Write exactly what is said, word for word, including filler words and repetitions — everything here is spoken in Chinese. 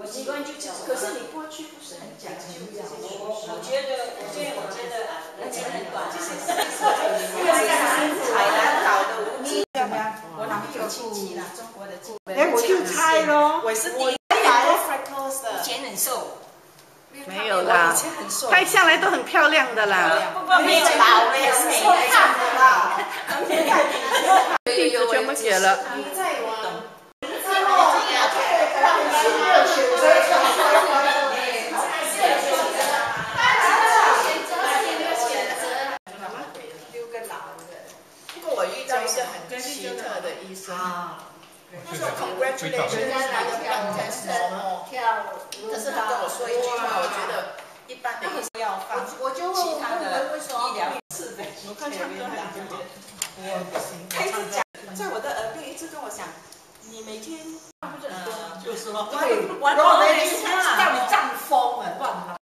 习惯就这样。可是你过去不是很讲究这样？ 我我觉得，我觉得，我觉得啊，而且很短，就是因为海南岛的舞姿怎么样？我哪里有亲戚啦？中国的亲戚。 哎，我就猜咯。 我是第一来 freckles 的，以前很瘦。 没有啦，拍下来都很漂亮的啦。 不过没有老了，也是没看的啦。 地址全部写了。 你在玩？六个老的。不过我遇到一个很奇特的医生。他说 congratulations， 你的 blood test normal。可是他跟我说一句话，我觉得一般的医生要放其他的医疗设备。我看唱歌还很好。我不行。他一直讲，在我的耳边一直跟我讲，你每天不是很多，就是吗？对，玩玩